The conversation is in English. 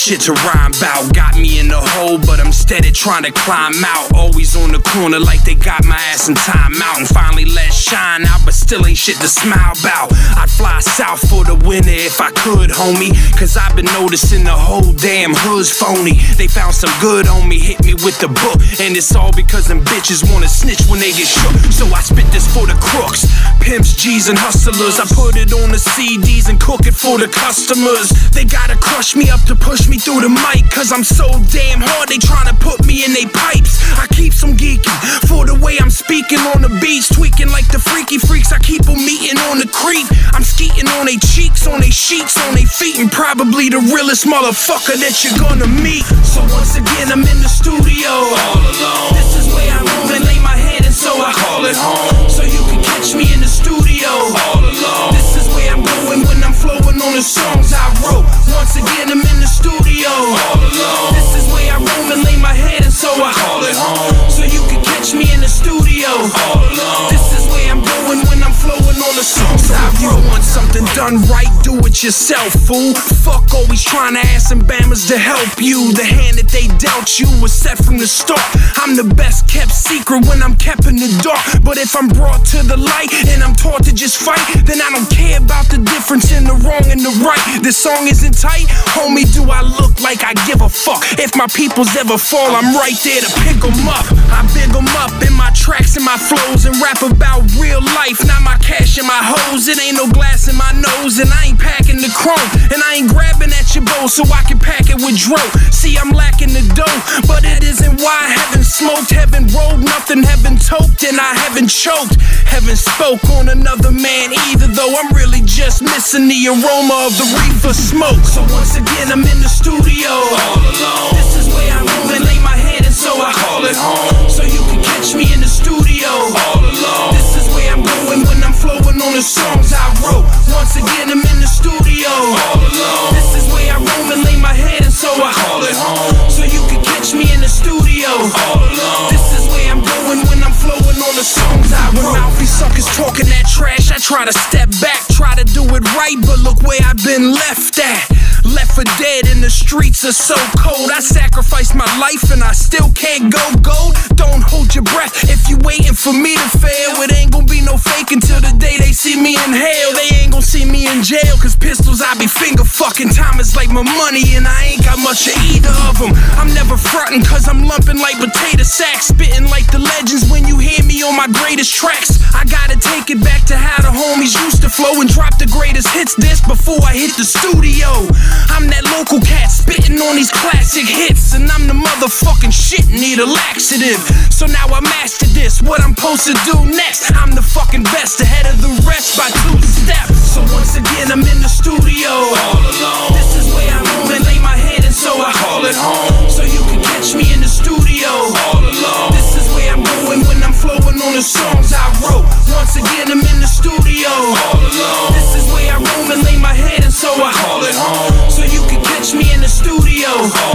shit to rhyme about. Got me in the hole, but I'm steady trying to climb out. Always on the corner like they got my ass in timeout. And finally let shine out, but still ain't shit to smile about. I'd fly south for the winter if I could, homie, cause I've been noticing the whole damn hood's phony. They found some good on me, hit me with the book, and it's all because them bitches wanna snitch when they get shook. So I spit this for the crooks, pimps, G's, and hustlers. I put it on the CDs and cook it for the customers. They gotta crush me up to push me through the mic, cause I'm so damn hard they tryna put me in they pipes. I keep some geeking for the way I'm speaking on the beats, tweaking like the freaky freaks. I keep them meeting on the creep. I'm skeeting on they cheeks, on they sheets, on they feet, and probably the realest motherfucker that you're gonna meet. So once again I'm in the studio all alone. This is where I roam and lay my head, and so I call it home. So you can catch me in the studio all alone. This is where I'm going when I'm flowing on the songs I wrote. Once again I'm in the studio all alone. This is where I roam and lay my head, and so I call it home. So you can catch me in the studio all alone. This is where I'm going when I'm flowing on the songs I wrote. If you want something done right, do it yourself, fool. Fuck always trying to ask some bammers to help you. The hand that they dealt you was set from the start. I'm the best kept secret when I'm kept in the dark. But if I'm brought to the light and I'm taught to just fight, then I don't care about the difference in the wrong and the right. This song isn't tight, homie, do I look like I give a fuck? If my peoples ever fall, I'm right there to pick them up. I big them up in my tracks and my flows, and rap about real life, not my cash and my hoes. It ain't no glass in my nose, and I ain't packing the chrome, and I ain't grabbing at your bowl so I can pack it with dro. See, I'm lacking the dough, but it isn't why I haven't smoked, haven't rolled nothing, haven't toked, and I haven't choked. Haven't spoke on another man either, though I'm really just missing the aroma of the reefer smoke. So once again I'm in the studio all alone. This is where I roam and lay my head, and so I call it home. So you can catch me in the studio all alone. This is where I'm going when I'm flowing on the songs I wrote. Once again I'm in the studio all alone. This is where I roam and lay my head, and so I call it home. So you can catch me in the studio all alone. This is where I'm going when I'm flowing on the songs I wrote. When mouthy suckers talking that trash, I try to step back, try to do it right, but look where I've been left at. Left for dead and the streets are so cold. I sacrificed my life and I still can't go gold. Don't hold your breath if you waiting for me to fail. It ain't gonna be no fake until the day they see me in hell. They ain't gonna see me in jail, cause pistols I be finger fucking. Time is like my money and I ain't got much of either of them. I'm never frontin' cause I'm lumping like potato sacks, spitting like the legends when you hear me on my greatest tracks. I gotta take it back to how the homies used to flow and drop the greatest hits disc before I hit the studio. I'm that local cat spitting on these classic hits, and I'm the motherfucking shit, need a laxative. So now I mastered this, what I'm supposed to do next. I'm the fucking best, ahead of the rest by 2 steps. So once again I'm in the studio all alone. This is where I roam and lay my head, and so I call it home. So you can catch me in the studio all alone. This is where I'm going when I'm flowing on the songs I wrote. Once again I'm in the studio all alone. This is where I roam and lay my head, and so I call it home. So you can catch me in the studio